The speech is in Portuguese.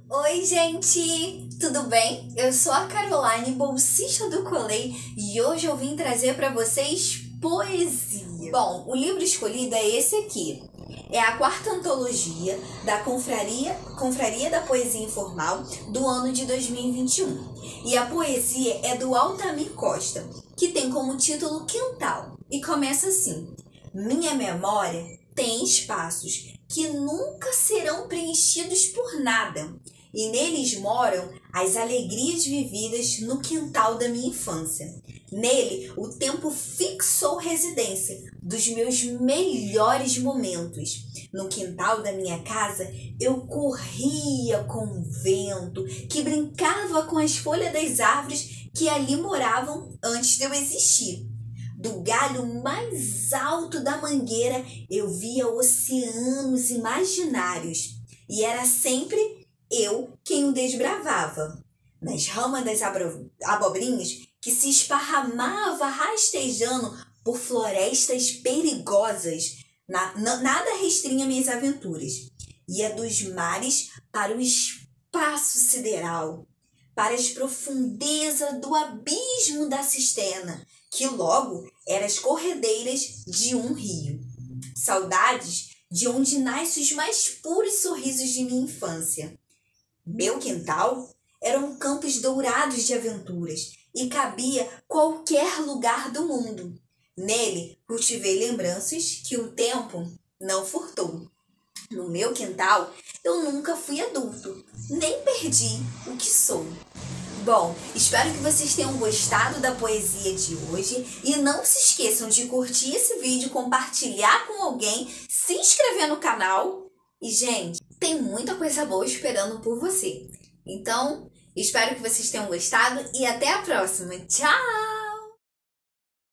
Oi, gente! Tudo bem? Eu sou a Caroline, bolsista do Colei, e hoje eu vim trazer para vocês poesia. Bom, o livro escolhido é esse aqui. É a quarta antologia da Confraria da Poesia Informal do ano de 2021. E a poesia é do Altamir Costa, que tem como título Quintal. E começa assim: minha memória tem espaços que nunca serão preenchidos por nada, e neles moram as alegrias vividas no quintal da minha infância. Nele, o tempo fixou residência dos meus melhores momentos. No quintal da minha casa, eu corria com o vento, que brincava com as folhas das árvores que ali moravam antes de eu existir. Do galho mais alto da mangueira, eu via oceanos imaginários, e era sempre eu quem o desbravava. Nas ramas das abobrinhas, que se esparramava rastejando por florestas perigosas, nada restrinha minhas aventuras. Ia dos mares para o espaço sideral, para as profundezas do abismo da cisterna, que logo eram as corredeiras de um rio. Saudades de onde nascem os mais puros sorrisos de minha infância. Meu quintal eram campos dourados de aventuras e cabia qualquer lugar do mundo. Nele cultivei lembranças que o tempo não furtou. No meu quintal eu nunca fui adulto, nem perdi o que sou. Bom, espero que vocês tenham gostado da poesia de hoje e não se esqueçam de curtir esse vídeo, compartilhar com alguém, se inscrever no canal e, gente, tem muita coisa boa esperando por você. Então, espero que vocês tenham gostado e até a próxima. Tchau!